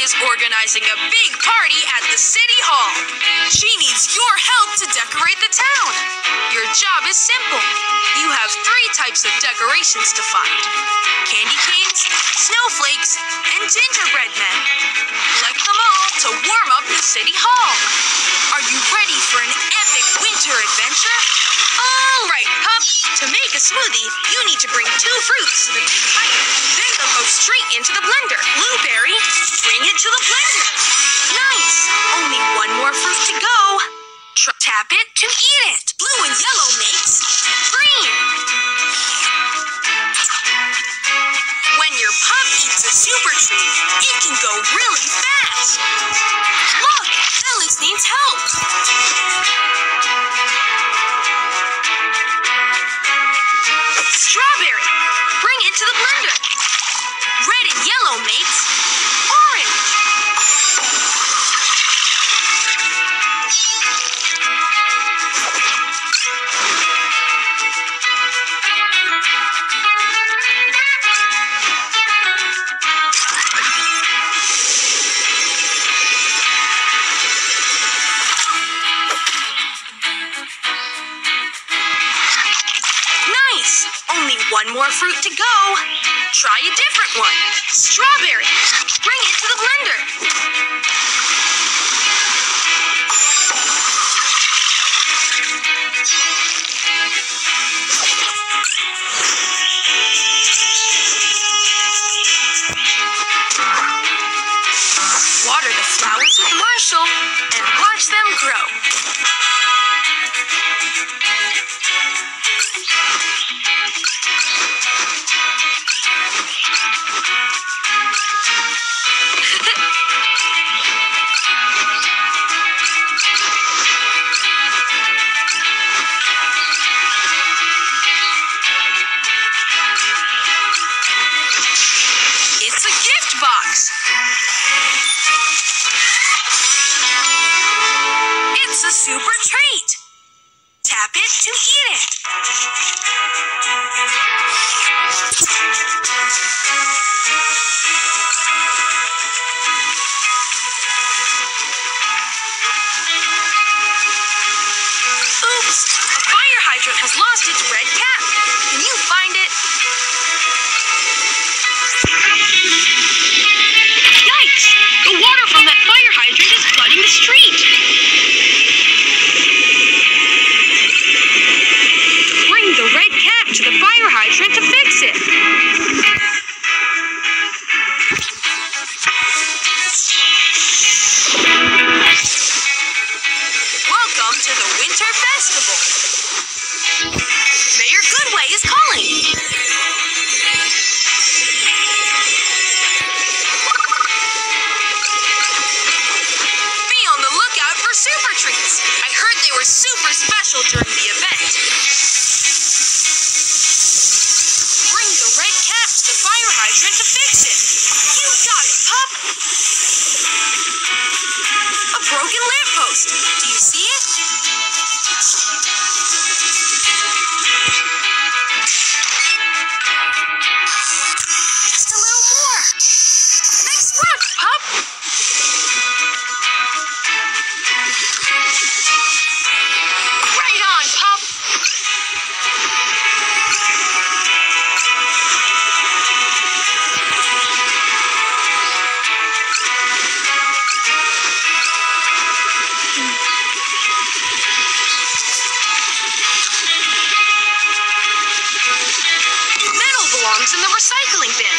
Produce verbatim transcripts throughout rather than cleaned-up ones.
is organizing a big party at the city hall. She needs your help to decorate the town. Your job is simple. You have three types of decorations to find: candy canes, snowflakes, and gingerbread men. Collect them all to warm up the city hall. Are you ready for an epic winter adventure? All right, pup. To make a smoothie, you need to bring two fruits to the big fire. Then they'll go straight into the blender. Blueberry, bring it to the blender. Nice. Only one more fruit to go. Tr- tap it to eat it. Blue and yellow makes green. When your pup eats a super treat, it can go really fast. Look, Alex needs help. Strawberry, bring it to the blender. Red and yellow makes orange. Nice! Only one more fruit to go. Try a different one. Strawberry. Bring it to the blender. Water the flowers with Marshall and watch them grow. It's a gift box. It's a super treat. Tap it to eat it. Oops, a fire hydrant has lost its red cap. Can you find it? Yikes! The water from that fire hydrant is flooding the street. Bring the red cap to the fire hydrant to fix it. Welcome to the Winter Festival. Mayor Goodway is calling. Be on the lookout for super treats. I heard they were super special during the event. Bring the red cap to the fire hydrant to fix it. You got it, pup. A broken lamppost. Do you see it? Just a little more. Nice work, pup. Right on, pup. Metal belongs in the recycling bin.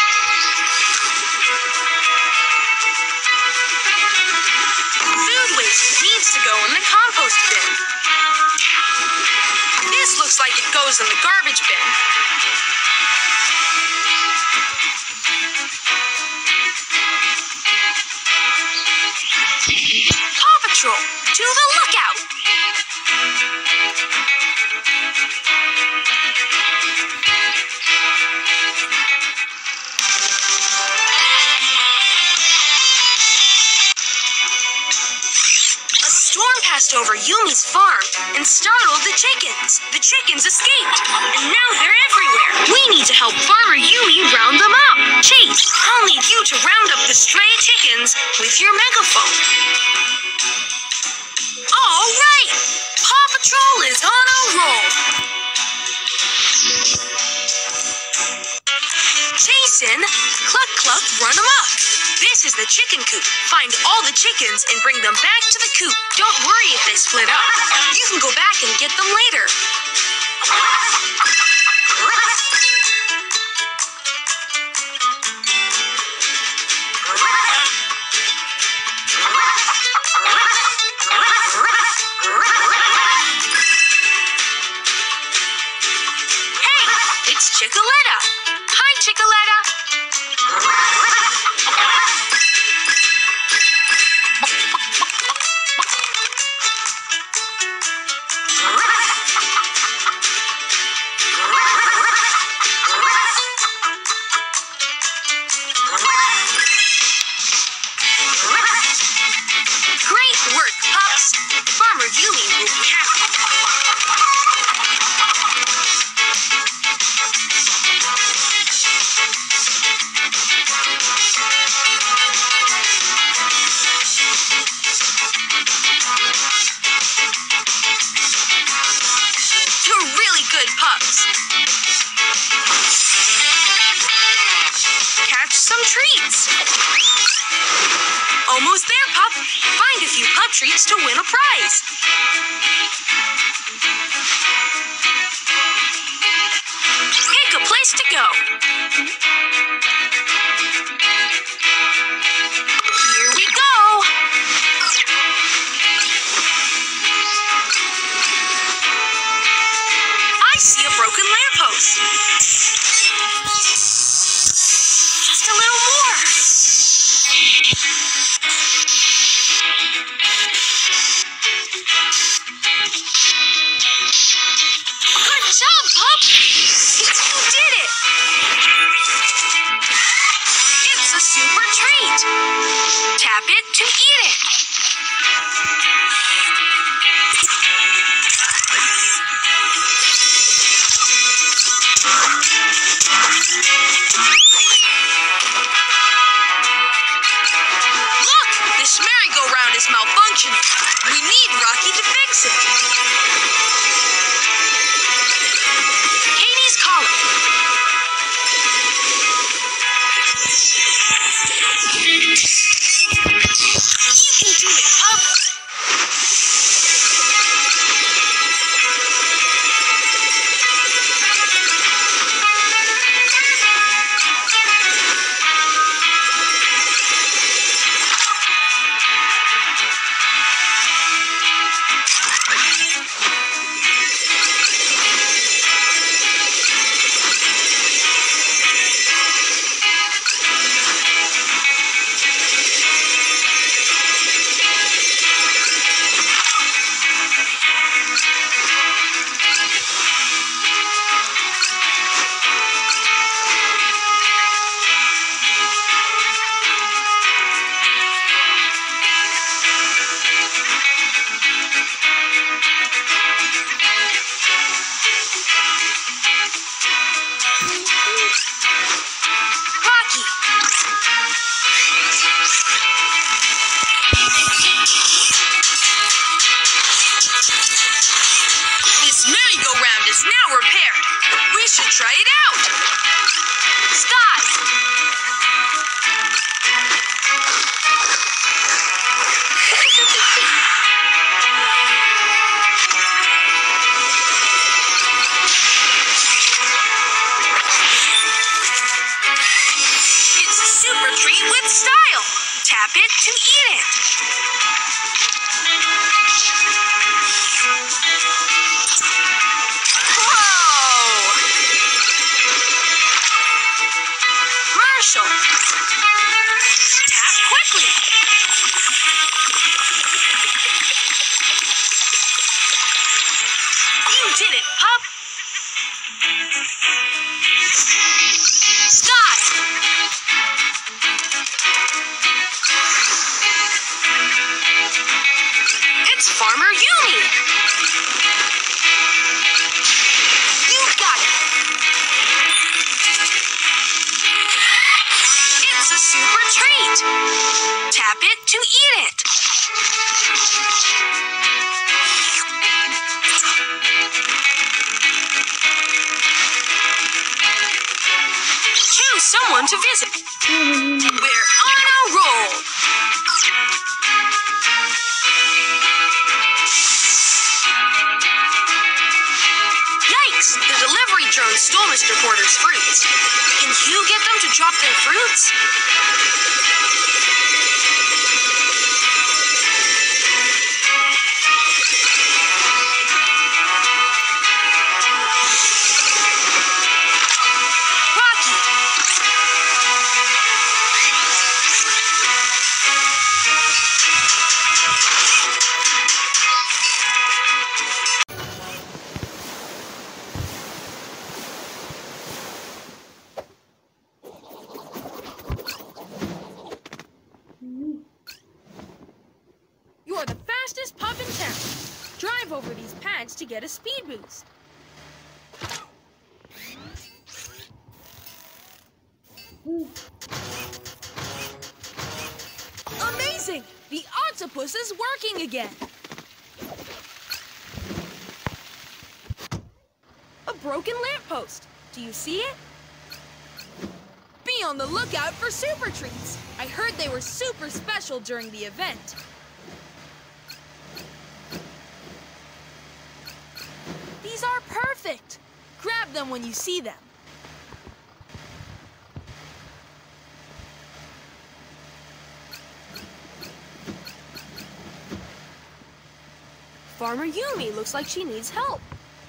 Food waste needs to go in the compost bin. This looks like it goes in the garbage bin. Paw Patrol, to the lookout! A storm passed over Yumi's farm and startled the chickens. The chickens escaped, and now they're everywhere. We need to help Farmer Yumi round them up. Chase, I'll need you to round up the stray chickens chickens with your megaphone. All right, Paw Patrol is on a roll. Jason, cluck cluck, run amok. This is the chicken coop. Find all the chickens and bring them back to the coop. Don't worry if they split up. You can go back and get them later. Hey, it's Chickaletta. Hi, Chickaletta. Great work, pups. Farmer Yumi will be happy. You're really good pups. Catch some treats. Almost there, pup. Find a few pup treats to win a prize. Pick a place to go. Here we go. I see a broken lamppost. Just a little more. Good job, pup! You did it! It's a super treat. Tap it to eat it. Look! This merry-go-round is malfunctioning. We need Rocky to fix it. Katie's calling. You can do it, pup. Rocky. This merry-go-round is now repaired. We should try it out. Stop. It's a super treat with style. Tap it to eat it. Whoa! Marshall. Tap quickly. You did it, pup. Stop. It's Farmer Yumi. You got it. It's a super treat. Tap it to eat it. Choose someone to visit. We're on a roll. Yikes! The delivery drone stole Mister Porter's fruits. Can you get them to drop their fruits? You're the fastest pup in town. Drive over these pads to get a speed boost. Amazing! The octopus is working again. A broken lamppost. Do you see it? Be on the lookout for super treats. I heard they were super special during the event. These are perfect. Grab them when you see them. Farmer Yumi looks like she needs help.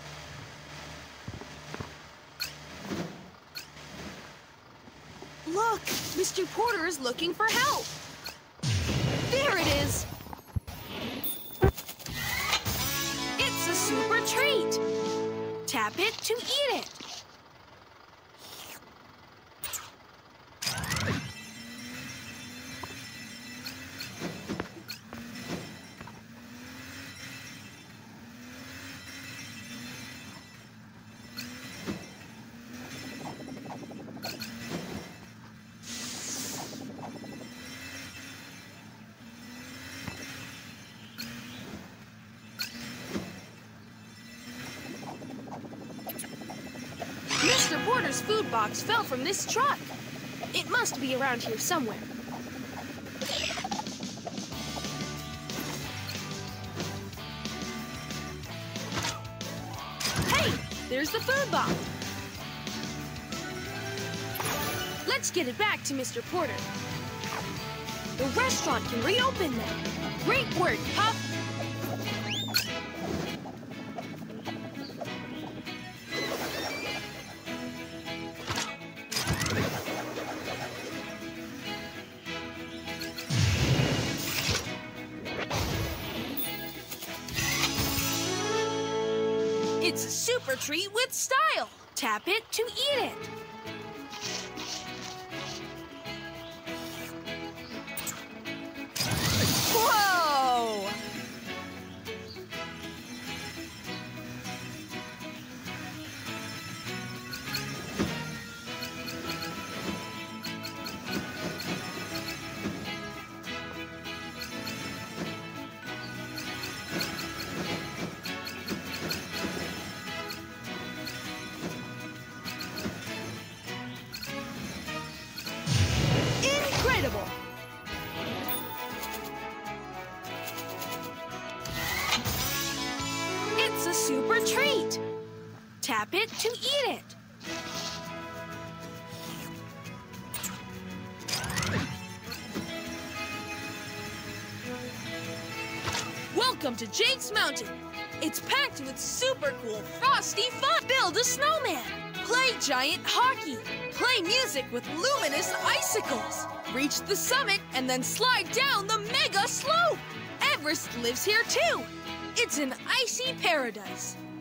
Look, Mister Porter is looking for help. There it is. It's a super treat. Tap it to eat it. Mister Porter's food box fell from this truck. It must be around here somewhere. Hey, there's the food box. Let's get it back to Mister Porter. The restaurant can reopen now. Great work, Pup. It's a super treat with style. Tap it to eat it. Whoa! Incredible! It's a super treat. Tap it to eat it. Welcome to Jake's Mountain. It's packed with super cool frosty fun. Build a snowman. Play giant hockey. Play music with luminous icicles. Reach the summit and then slide down the mega slope. Everest lives here too. It's an icy paradise.